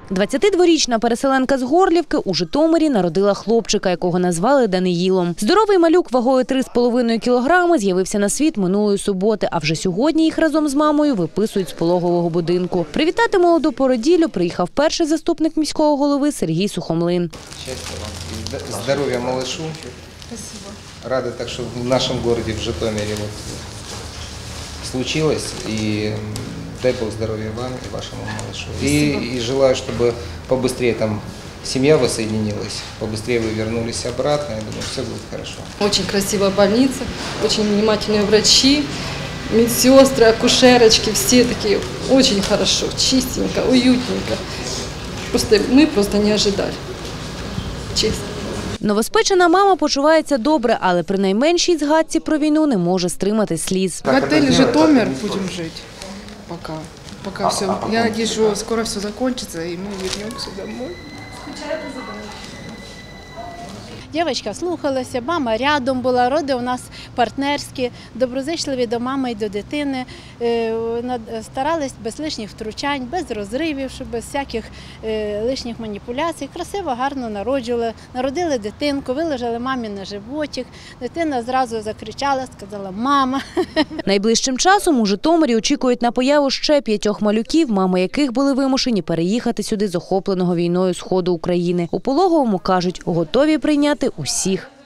22-річна переселенка з Горлівки у Житомирі народила хлопчика, якого назвали Даниїлом. Здоровий малюк вагою 3,5 кілограми з'явився на світ минулої суботи, а вже сьогодні їх разом з мамою виписують з пологового будинку. Привітати молоду породіллю приїхав перший заступник міського голови Сергій Сухомлин. Щастя вам, здоров'я малышу. Спасибо. Рада так, что в нашем городе, в Житомире, вот случилось. И дай Бог здоровья вам и вашему малышу. И желаю, чтобы побыстрее там семья воссоединилась, побыстрее вы вернулись обратно. Я думаю, все будет хорошо. Очень красивая больница, очень внимательные врачи, медсестры, акушерочки, все такие очень хорошо, чистенько, уютненько. Мы просто не ожидали, честно. Новоспечена мама почувається добре, але при найменшій згадці про війну не може стримати сліз. В отеле «Житомир» будем жить пока все. Я надеюсь, что скоро все закончится и мы вернемся домой. Дівчинка слухалася, мама рядом була, роди у нас партнерські, доброзичливі до мами і до дитини. Старались без лишніх втручань, без розривів, щоб без всяких лишніх маніпуляцій. Красиво, гарно народжували, народили дитинку, вилежали мамі на животик. Дитина зразу закричала, сказала «мама». Найближчим часом у Житомирі очікують на появу ще 5 малюків, мами яких були вимушені переїхати сюди з охопленого війною Сходу України. У пологовому, кажуть, готові прийняти усіх.